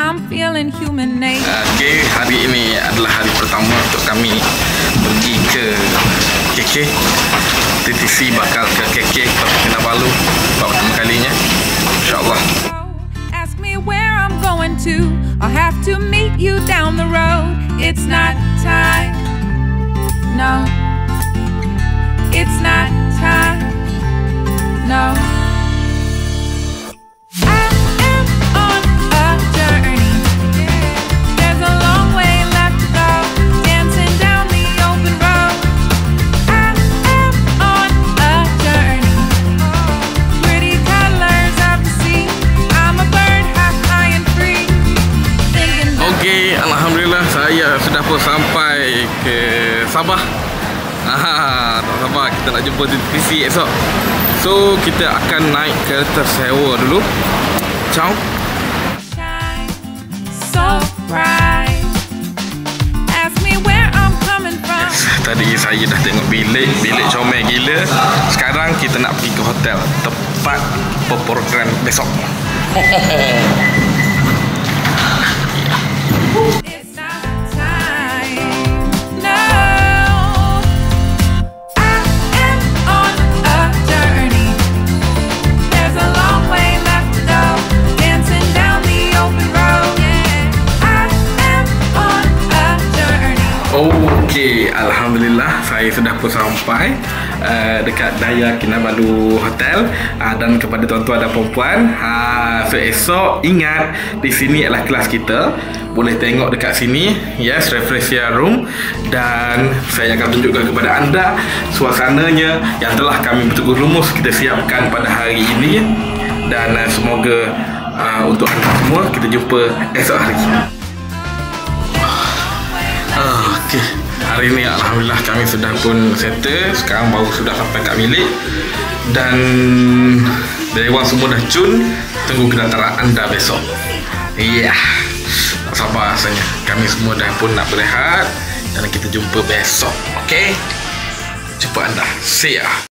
I'm feeling human nature. Okay, hari ini adalah hari pertama untuk kami pergi ke KK. TTC bakal ke KK Kota Kinabalu buat pertama kalinya, InsyaAllah. Ask me where I'm going to. I'll have to meet you down the road. It's not time. No. It's not time. No. Alhamdulillah saya sudah pun sampai ke Sabah. Tak sabar kita nak jumpa TTC esok. So kita akan naik kereta sewa dulu. Ciao. Tadi saya dah tengok bilik comel gila. Sekarang kita nak pergi ke hotel tepat program besok. Okey, alhamdulillah saya sudah pun sampai dekat Daya Kinabalu Hotel, dan kepada tuan-tuan dan puan-puan, so esok ingat di sini adalah kelas kita. Boleh tengok dekat sini, yes, refresher room, dan saya akan tunjukkan kepada anda suasananya yang telah kami betul-betul rumus kita siapkan pada hari ini, dan semoga untuk anda semua kita jumpa esok hari. Okey, hari ini alhamdulillah kami sudah pun settle. Sekarang baru sudah sampai kat bilik, dan dewan semua dah cun. Tunggu kedatangan anda besok. Ya, tak sabar rasanya. Kami semua dah pun nak berehat, dan kita jumpa besok. Okey, jumpa anda. See ya.